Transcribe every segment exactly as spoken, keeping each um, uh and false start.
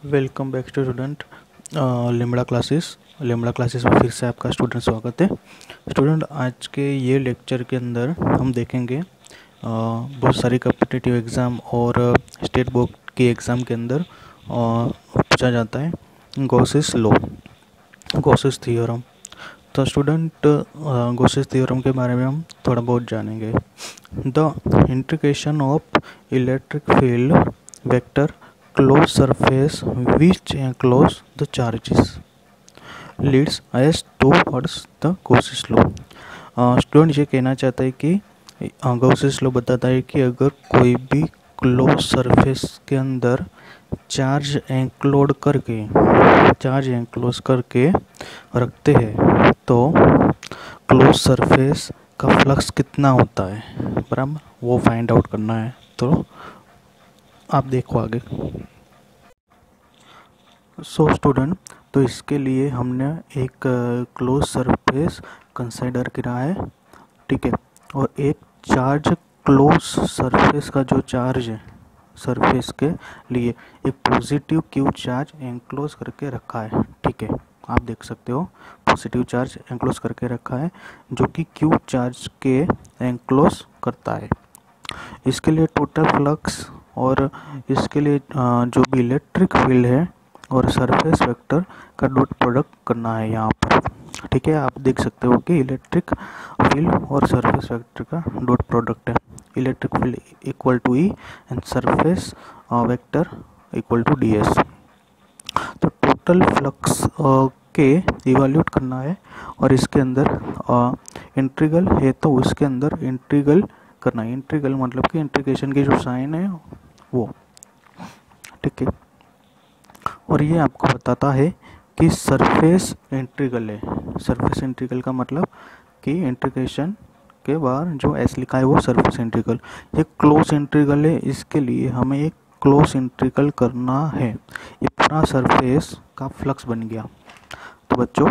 Welcome back student Limbda classes Limbda classes में फिर से आपका स्टूडेंट स्वागत है। स्टूडेंट आज के ये लेक्चर के अंदर हम देखेंगे uh, बहुत सारी कॉम्पिटिटिव एग्ज़ाम और स्टेट बोर्ड की एग्ज़ाम के अंदर uh, पूछा जाता है गॉसेस लॉ, गॉसेस थ्योरम। तो स्टूडेंट गॉसेस थ्योरम के बारे में हम थोड़ा बहुत जानेंगे। The integration of electric field vector closed surface which enclose the charges leads us towards the Gauss's law। Student ये कहना चाहता है कि गॉसेस लॉ बताता है कि अगर कोई भी क्लोज सरफेस के अंदर चार्ज एंक्लोड करके चार्ज एंक्लोज करके रखते हैं तो क्लोज सरफेस का फ्लक्स कितना होता है, बराबर वो फाइंड आउट करना है। तो आप देखो आगे। सो स्टूडेंट, तो इसके लिए हमने एक क्लोज सरफेस कंसीडर किया है, ठीक है। और एक चार्ज क्लोज सरफेस का जो चार्ज है सरफेस के लिए एक पॉजिटिव क्यू चार्ज एंक्लोज करके रखा है, ठीक है। आप देख सकते हो पॉजिटिव चार्ज एंक्लोज करके रखा है जो कि क्यू चार्ज के एंक्लोज करता है। इसके लिए टोटल फ्लक्स और इसके लिए जो भी इलेक्ट्रिक फील्ड है और सरफेस वेक्टर का डॉट प्रोडक्ट करना है यहाँ पर, ठीक है। आप देख सकते हो कि इलेक्ट्रिक फील्ड और सरफेस वेक्टर का डॉट प्रोडक्ट है। Electric field equal to E and surface vector equal to D S. तो टोटल फ्लक्स के इवैल्यूएट करना है और इसके अंदर इंटीग्रल है तो उसके अंदर इंटीग्रल करना है। इंटीग्रल मतलब कि इंटीग्रेशन की जो साइन है वो, ठीक है। और ये आपको बताता है कि सरफेस इंटीग्रल है। सरफेस इंटीग्रल का मतलब कि इंटीग्रेशन के बाद जो एस लिखा है वो सरफेस इंटीग्रल। ये क्लोज इंटीग्रल है, इसके लिए हमें एक क्लोज इंटीग्रल करना है। ये पूरा सरफेस का फ्लक्स बन गया। तो बच्चों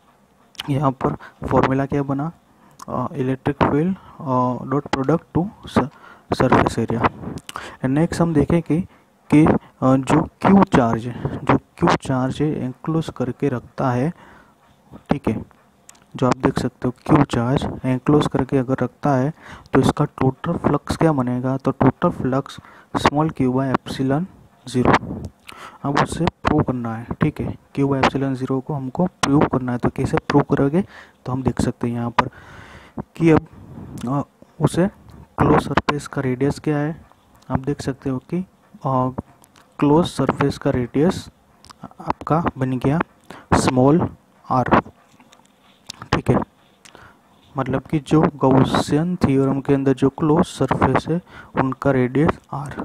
यहाँ पर फॉर्मूला क्या बना, electric field dot product to surface area. Next हम देखें कि कि जो क्यू चार्ज है जो क्यू चार्ज है एंक्लोज करके रखता है, ठीक है। जो आप देख सकते हो क्यू चार्ज एंक्लोज करके अगर रखता है तो इसका टोटल फ्लक्स क्या बनेगा, तो total flux small Q by epsilon zero. अब उसे प्रूव करना है, ठीक है। क्यू बाय एप्सिलॉन ज़ीरो को हमको प्रूव करना है। तो कैसे प्रूव करोगे, तो हम देख सकते हैं यहाँ पर कि अब उसे क्लोज सरफेस का रेडियस क्या है। आप देख सकते हो कि क्लोज सरफेस का रेडियस आपका बन गया स्मॉल आर, ठीक है। मतलब कि जो गॉसियन थ्योरम के अंदर जो क्लोज सरफेस है उनका radius R.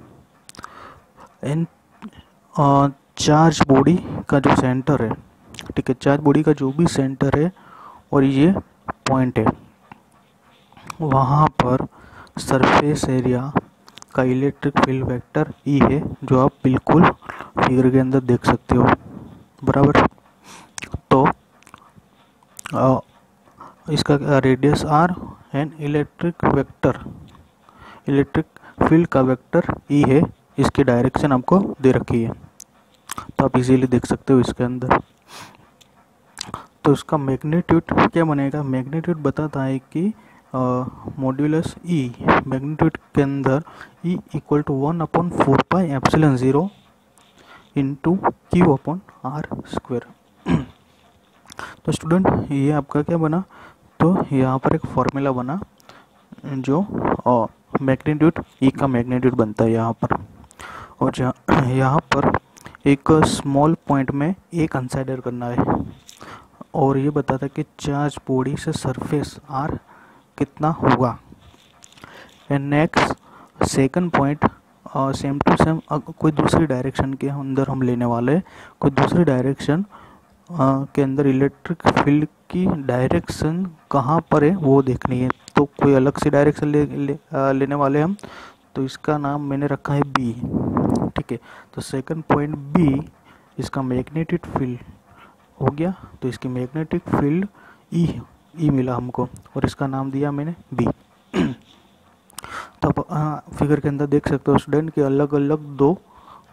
And charge body का जो सेंटर है, ठीक है, चार्ज बॉडी का जो भी सेंटर है और ये पॉइंट है, वहाँ पर सरफेस एरिया का इलेक्ट्रिक फील्ड वेक्टर ई है, जो आप बिल्कुल फिगर के अंदर देख सकते हो, बराबर। तो आ, इसका radius R and electric vector electric field का वेक्टर ई है। इसकी डायरेक्शन आपको दे रखी है तो आप इजीली देख सकते हो इसके अंदर। तो इसका मैग्नीट्यूड क्या बनेगा, मैग्नीट्यूड बताता है कि मॉड्यूलस ई मैग्नीट्यूड के अंदर E equal to one upon four pi epsilon zero into Q upon R square. तो स्टूडेंट ये आपका क्या बना, तो यहाँ पर एक फॉर्मूला बना जो मैग्नीट्यूड ई का मैग्नीट्यूड बनता है यहाँ पर। और जहाँ यहाँ पर एक स्मॉल पॉइंट में ए कंसीडर करना है और ये बताता है कि चार्ज बॉडी से सरफेस आर कितना होगा। And next second point same to same कोई दूसरी डायरेक्शन के अंदर हम लेने वाले हैं। कोई दूसरी डायरेक्शन के अंदर इलेक्ट्रिक फील्ड की डायरेक्शन कहाँ पर है वो देखनी है। तो कोई अलग सी डायरेक्शन ले, ले, आ, लेने वाले हम, तो इसका नाम मैंने रखा है बी, ठीक है। तो सेकंड पॉइंट बी, इसका मैग्नेटिक फील्ड हो गया, तो इसकी मैग्नेटिक फील्ड ई ई मिला हमको और इसका नाम दिया मैंने बी। तो आप फिगर के अंदर देख सकते हो स्टूडेंट कि अलग अलग दो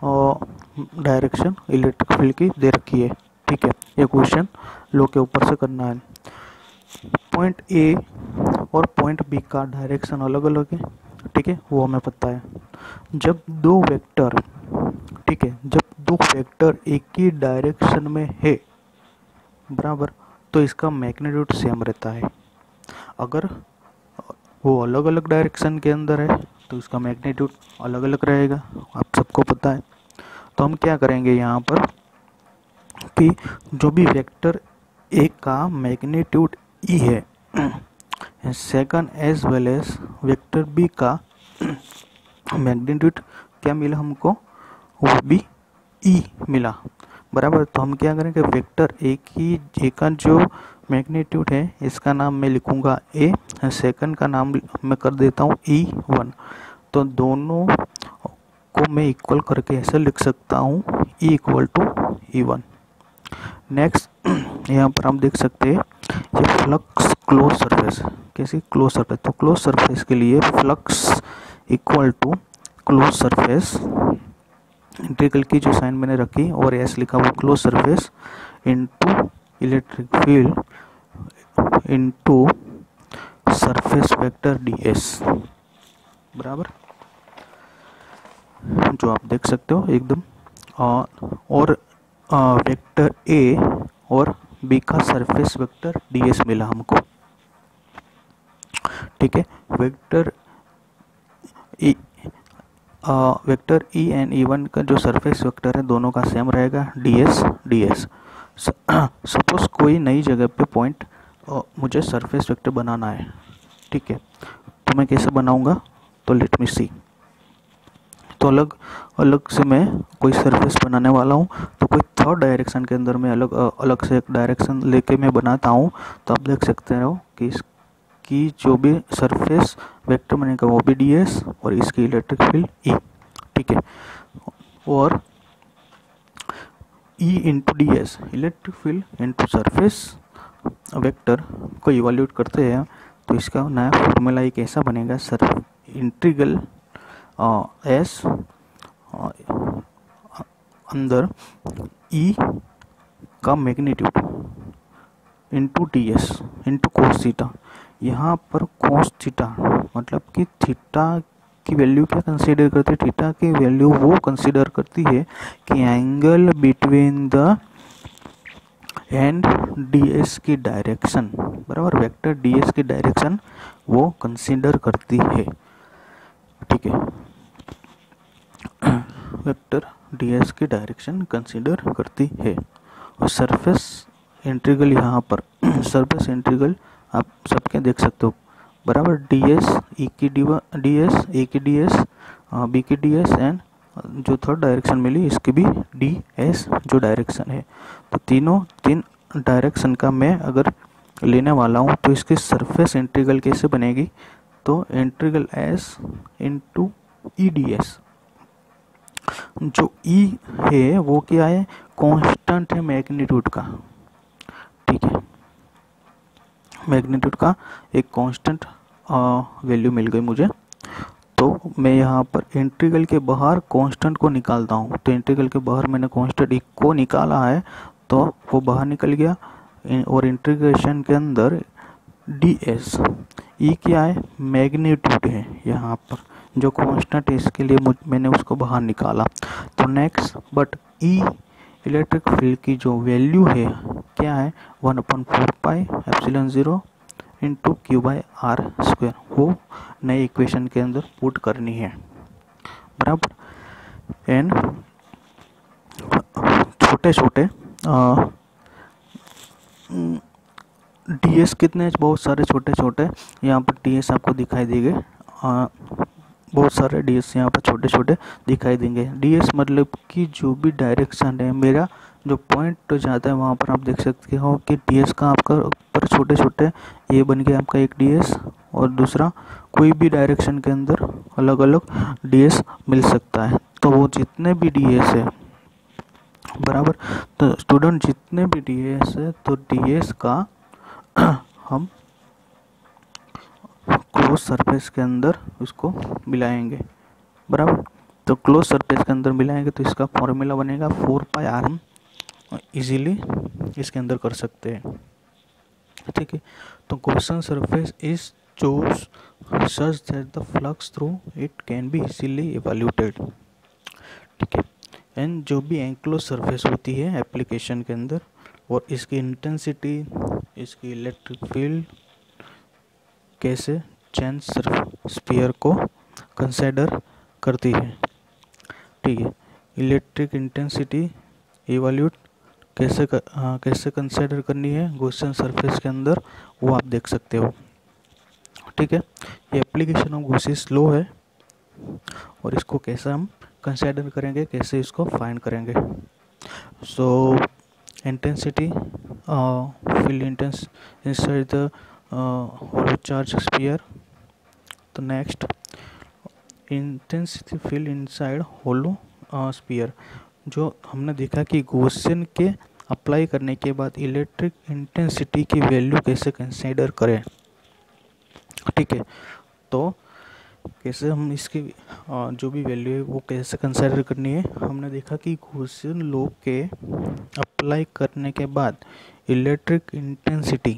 डायरेक्शन इलेक्ट्रिक फील्ड की दे रखी है। ठीक है, ये क्वेश्चन लो के ऊपर से करना है। पॉइंट ए और पॉइंट बी का डायरेक्शन अलग अलग है। ठीक है, वो हमें पता है। जब दो वेक्टर ठीक है जब दो वेक्टर एक ही डायरेक्शन में है बराबर, तो इसका मैग्नीट्यूड सेम रहता है। अगर वो अलग अलग डायरेक्शन के अंदर है तो इसका मैग्नीट्यूड अलग अलग रहेगा, आप सबको पता है। तो हम क्या करेंगे यहाँ पर कि जो भी वेक्टर ए का मैग्नीट्यूड ई है, second as well as vector B का मैग्नीट्यूड क्या मिला हमको, वो भी ई मिला बराबर। तो हम क्या करेंगे, वेक्टर ए की ए का जो मैग्नीट्यूड है इसका नाम मैं लिखूंगा ए, सेकंड का नाम मैं कर देता हूँ ई वन। तो दोनों को मैं इक्वल करके ऐसे लिख सकता हूँ E equal to E one. Next यहाँ पर हम देख सकते हैं ये फ्लक्स क्लोज सरफेस, कैसी क्लोज सरफेस, तो क्लोज सरफेस के लिए flux equal to close surface, integral की जो साइन मैंने रखी और एस लिखा वो close surface into electric field into surface vector D S बराबर, जो आप देख सकते हो एकदम। और वेक्टर ए और बी का सरफेस वेक्टर डी एस मिला हमको। ठीक है, vector E vector E and E one का जो सरफेस वेक्टर है दोनों का सेम रहेगा, D S D S. Suppose कोई नई जगह पे पॉइंट मुझे सरफेस वेक्टर बनाना है। ठीक है, तो मैं कैसे बनाऊंगा, तो लेट मी सी। तो अलग अलग से मैं कोई सरफेस बनाने वाला हूँ, तो कोई थर्ड डायरेक्शन के अंदर मैं अलग अलग से एक डायरेक्शन लेके मैं बनाता हूँ। तो आप देख सकते हो कि इसकी जो भी सरफेस वेक्टर बनेगा वो भी डी एस और इसकी इलेक्ट्रिक फील्ड ई। ठीक है, और E into D S electric field into surface vector को इवैल्यूएट करते हैं, तो इसका नया फॉर्मूला एक ऐसा बनेगा, सर इंटीग्रल एस अंदर ई का magnitude into D S into cos theta. यहाँ पर कोस थीटा मतलब कि थीटा की वैल्यू क्या कंसीडर करती है, थीटा की वैल्यू वो कंसीडर करती है कि angle between the and D S की डायरेक्शन बराबर, वेक्टर डी एस की डायरेक्शन वो कंसीडर करती है। ठीक है, वेक्टर डी एस की डायरेक्शन कंसीडर करती है। और सरफेस इंटीग्रल यहाँ पर सरफेस इंटीग्रल आप सबके देख सकते हो बराबर, डी एस ई की डी डी एस ए की डी एस बी की डी एस एंड जो थर्ड डायरेक्शन मिली इसकी भी डी एस जो डायरेक्शन है। तो तीनों तीन डायरेक्शन का मैं अगर लेने वाला हूँ तो इसकी सरफेस इंटीग्रल कैसे बनेगी, तो integral S into E D S. जो ई है वो क्या है, कांस्टेंट है मैग्नीट्यूड का। ठीक है, मैग्नीट्यूड का एक कांस्टेंट वैल्यू मिल गई मुझे। तो मैं यहाँ पर इंटीग्रल के बाहर कांस्टेंट को निकालता हूँ। तो इंटीग्रल के बाहर मैंने कांस्टेंट ई को निकाला है तो वो बाहर निकल गया, और इंटीग्रेशन के अंदर डी एस ई क्या है, मैग्नीट्यूड है यहाँ पर जो कांस्टेंट है, इसके लिए मैंने उसको बाहर निकाला। तो next but E electric field की जो वैल्यू है क्या है, one upon four pi epsilon zero into Q by R square, वो नए इक्वेशन के अंदर पुट करनी है बराबर। एंड छोटे छोटे डी एस कितने, बहुत सारे छोटे छोटे यहाँ पर डी एस आपको दिखाई देंगे, बहुत सारे डी एस यहाँ पर छोटे छोटे दिखाई देंगे। डी एस मतलब कि जो भी डायरेक्शन है, मेरा जो पॉइंट तो जाता है वहाँ पर आप देख सकते हो कि डी एस का आपका ऊपर छोटे छोटे ये बन गया आपका एक डी एस, और दूसरा कोई भी डायरेक्शन के अंदर अलग अलग डी एस मिल सकता है। तो वो जितने भी डी एस है बराबर, तो स्टूडेंट जितने भी डी एस है तो डी एस का हम क्लोज सरफेस के अंदर उसको मिलाएंगे बराबर। तो क्लोज सरफेस के अंदर मिलाएंगे तो इसका फॉर्मूला बनेगा फोर पाई आर हम इजीली इसके अंदर कर सकते हैं, ठीक है। तो Gaussian surface is choose such that the flux through it can be easily evaluated, ठीक है। एंड जो भी एंक्लोज सरफेस होती है एप्लीकेशन के अंदर और इसकी इंटेंसिटी, इसकी इलेक्ट्रिक फील्ड कैसे चेंज स्फीयर को कंसिडर करती है, ठीक है। इलेक्ट्रिक इंटेंसिटी इवैल्यूएट कैसे कर, आ, कैसे कंसिडर करनी है गॉसियन सरफेस के अंदर, वो आप देख सकते हो, ठीक है। ये एप्लीकेशन ऑफ गॉसियन लॉ है और इसको कैसे हम कंसिडर करेंगे, कैसे इसको फाइंड करेंगे। So intensity field intense inside the hollow charge sphere. तो next intensity field inside hollow sphere, जो हमने देखा कि गॉसियन के अप्लाई करने के बाद इलेक्ट्रिक इंटेंसिटी की वैल्यू कैसे कंसीडर करें, ठीक है। तो कैसे हम इसकी जो भी वैल्यू है वो कैसे कंसीडर करनी है, हमने देखा कि गॉसियन लॉ के अप्लाई करने के बाद इलेक्ट्रिक इंटेंसिटी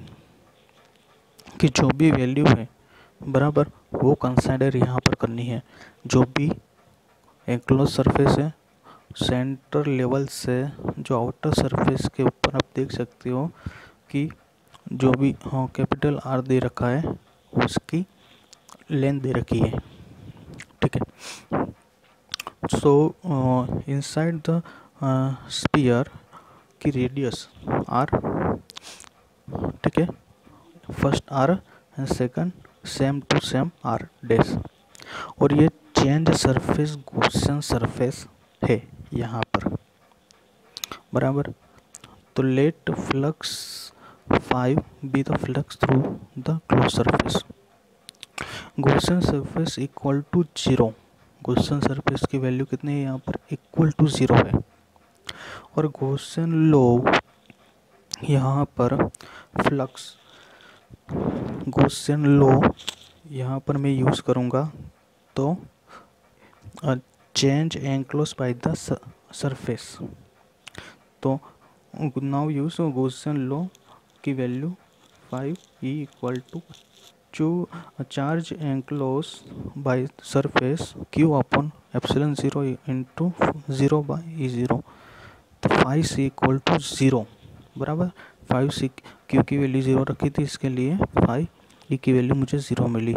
की जो भी वैल्यू है बराबर वो कंसीडर यहाँ पर करनी है। जो भी एंक्लोज सरफेस है सेंटर लेवल से जो आउटर सरफेस के ऊपर आप देख सकते हो कि जो भी हाँ कैपिटल आर दे रखा है उसकी लेंथ दे रखी है, ठीक है। सो इनसाइड द स्फीयर की रेडियस आर, ठीक है, first R and second same to same R dash, और ये चेंज सरफेस गॉसियन सरफेस है यहाँ पर बराबर। तो let flux five be the flux through the close surface. Gaussian surface equal to zero, Gaussian surface की वैल्यू कितनी है यहाँ पर, इक्वल टू ज़ीरो है। और गॉसियन लॉ यहाँ पर फ्लक्स गॉसियन लॉ यहाँ पर मैं यूज़ करूँगा तो change enclose by the surface. तो नाउ यूज गॉसियन लॉ की value five E equal to to charge enclose by surface Q upon epsilon zero into zero by E zero. तो five C equal to zero बराबर, five C Q की value zero रखी थी इसके लिए five E की value मुझे zero मिली।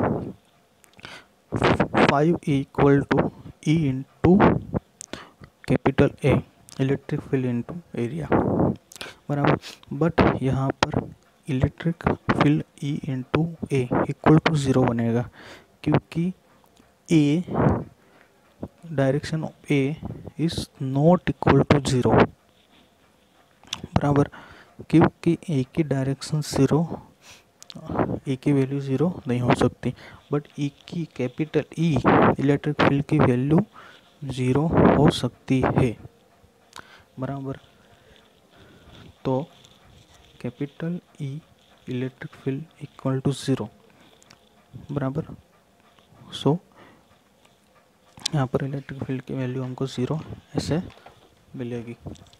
Five E equal to E into capital A electric field into area बराबर। बट यहाँ पर electric field E into A equal to zero बनेगा क्योंकि A direction of A is not equal to zero बराबर, क्योंकि ए की direction zero, ए की value zero नहीं हो सकती, बट ई की कैपिटल ई इलेक्ट्रिक फील्ड की वैल्यू ज़ीरो हो सकती है बराबर। तो capital E electric field equal to zero बराबर। सो यहाँ पर इलेक्ट्रिक फील्ड की वैल्यू हमको ज़ीरो ऐसे मिलेगी।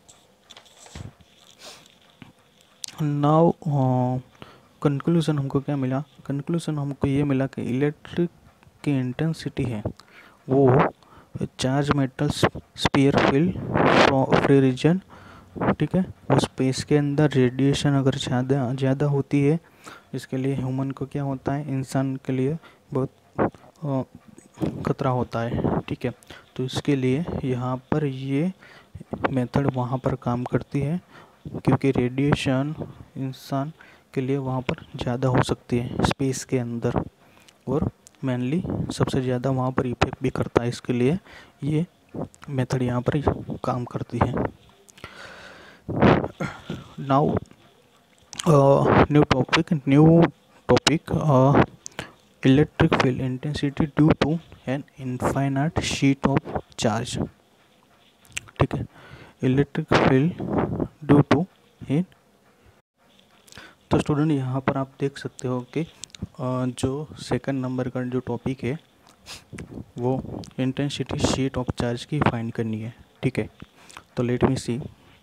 नाउ कंक्लूजन हमको क्या मिला, कंक्लूजन हमको ये मिला कि इलेक्ट्रिक की इंटेंसिटी है वो charge metal sphere field free region, ठीक है, उस स्पेस के अंदर रेडिएशन अगर ज़्यादा ज़्यादा होती है, इसके लिए ह्यूमन को क्या होता है, इंसान के लिए बहुत खतरा होता है, ठीक है। तो इसके लिए यहाँ पर ये मेथड वहाँ पर काम करती है क्योंकि रेडिएशन इंसान के लिए वहाँ पर ज़्यादा हो सकती है स्पेस के अंदर, और मेनली सबसे ज़्यादा वहाँ पर इफेक्ट भी करता है, इसके लिए ये मेथड यहाँ पर काम करती है। Now new topic new topic electric field intensity due to an infinite sheet of charge, ठीक है, electric field due to in. तो स्टूडेंट यहाँ पर आप देख सकते हो कि जो सेकंड नंबर का जो टॉपिक है वो इंटेंसिटी शीट ऑफ चार्ज की फाइंड करनी है। ठीक है, तो लेट मी सी,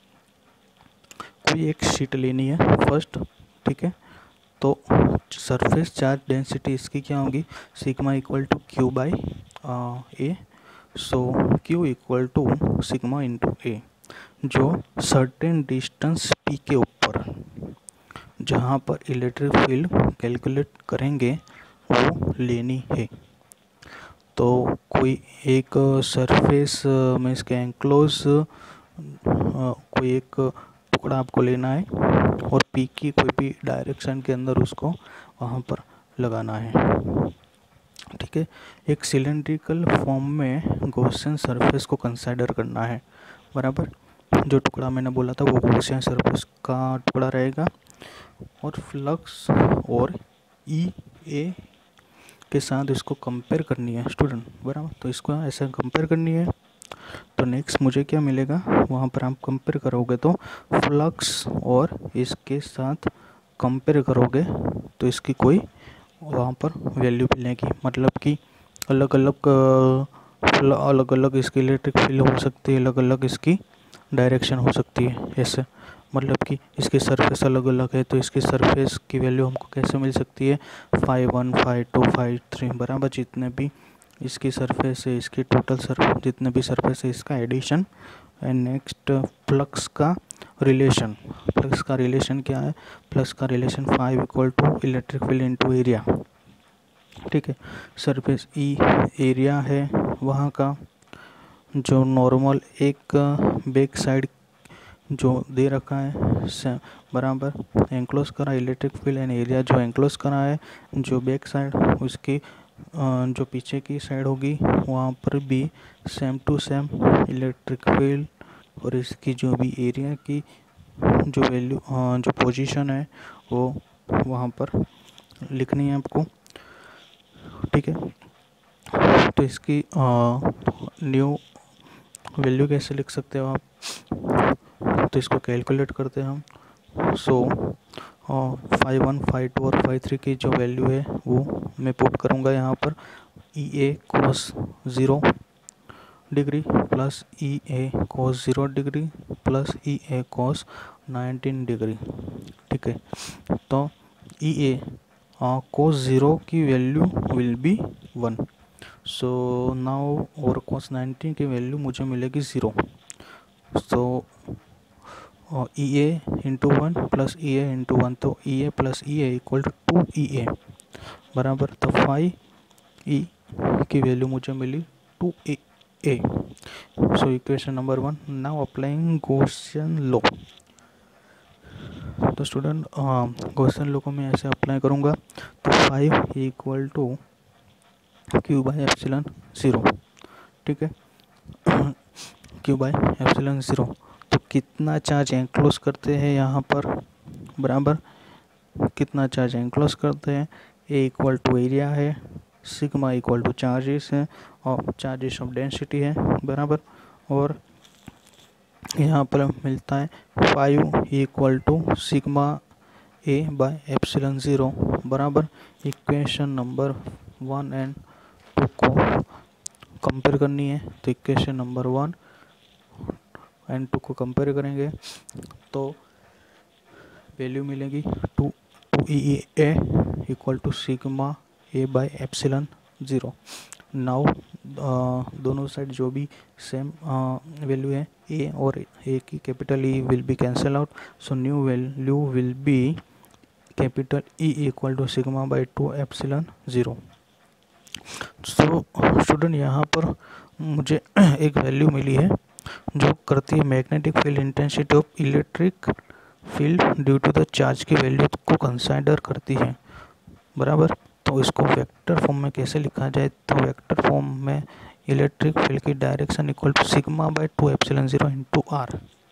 कोई एक शीट लेनी है फर्स्ट। ठीक है, तो सरफेस चार्ज डेंसिटी इसकी क्या होगी, sigma equal to Q by A. So Q equal to sigma into A, जो सर्टेन डिस्टेंस पी के ऊपर जहाँ पर इलेक्ट्रिक फील्ड कैलकुलेट करेंगे वो लेनी है। तो कोई एक सरफेस में इसके एंक्लोज कोई एक टुकड़ा आपको लेना है और पी की कोई भी डायरेक्शन के अंदर उसको वहाँ पर लगाना है। ठीक है, एक सिलेंड्रिकल फॉर्म में गॉसियन सरफेस को कंसीडर करना है, बराबर। जो टुकड़ा मैंने बोला था वो गॉसियन सरफेस का टुकड़ा रहेगा और फ्लक्स और ई ए के साथ इसको कंपेयर करनी है स्टूडेंट, बराबर। तो इसको ऐसे कंपेयर करनी है। तो नेक्स्ट मुझे क्या मिलेगा, वहाँ पर आप कंपेयर करोगे तो फ्लक्स और इसके साथ कंपेयर करोगे तो इसकी कोई वहाँ पर वैल्यू मिलेगी, मतलब कि अलग अलग अलग अलग इसकी इलेक्ट्रिक फील्ड हो सकती है, अलग अलग इसकी डायरेक्शन हो सकती है। ऐसे मतलब कि इसकी सरफेस अलग अलग है तो इसकी सरफेस की वैल्यू हमको कैसे मिल सकती है, five one five two five three, बराबर। जितने भी इसकी सरफेस है, इसकी टोटल सर जितने भी सरफेस है इसका एडिशन। एंड नेक्स्ट फ्लक्स का रिलेशन, फ्लक्स का रिलेशन क्या है, फ्लक्स का relation five equal to electric field into area. ठीक है, सरफेस ई एरिया है वहाँ का, जो नॉर्मल एक बैक साइड जो दे रखा है बराबर, एंक्लोज करा इलेक्ट्रिक फील्ड एंड एरिया जो एंक्लोज करा है, जो बैक साइड उसकी जो पीछे की साइड होगी वहाँ पर भी same to same electric field और इसकी जो भी एरिया की जो वैल्यू जो पोजीशन है वो वहाँ पर लिखनी है आपको। ठीक है, तो इसकी न्यू वैल्यू कैसे लिख सकते हो आप, तो इसको कैलकुलेट करते हैं हम। So five one five two और फाइव थ्री की जो वैल्यू है वो मैं पुट करूँगा यहाँ पर, E A cos zero degree plus E A cos zero degree plus E A cos nineteen degree. ठीक है, तो ई ए कोस ज़ीरो की value will be one. So now और कोस नाइनटीन की वैल्यू मुझे मिलेगी zero. So E A into one plus E A into one, तो E A plus E A equal to two E A, बराबर। तो five E की value मुझे मिली two A A. So equation number one. Now applying Gaussian law. तो student Gaussian law को मैं ऐसे अप्लाई करूँगा, तो five equal to Q by epsilon zero. ठीक है, क्यू बाई एप्सिलॉन ज़ीरो। तो कितना चार्ज एंक्लोज करते हैं यहाँ पर, बराबर, कितना चार्ज एंक्लोज करते हैं, ए इक्वल टू एरिया है, सिग्मा इक्वल टू चार्जेस है और चार्जेस ऑफ डेंसिटी है, बराबर। और यहाँ पर मिलता है five equal to sigma A by epsilon zero, बराबर। Equation number one and two को कंपेयर करनी है, तो equation number one and two को कंपेयर करेंगे तो वैल्यू मिलेगी to two E A equal to sigma A by epsilon zero. Now दोनों साइड जो भी सेम वैल्यू है ए और ए की capital E will be cancel out, so new value will be capital E equal to sigma by two epsilon zero. So student यहाँ पर मुझे एक वैल्यू मिली है जो करती है magnetic field intensity of electric field due to the charge की value को कंसीडर करती है, बराबर। तो इसको वेक्टर फॉर्म में कैसे लिखा जाए, तो वेक्टर फॉर्म में इलेक्ट्रिक फील्ड की direction equal to sigma by two epsilon zero into are.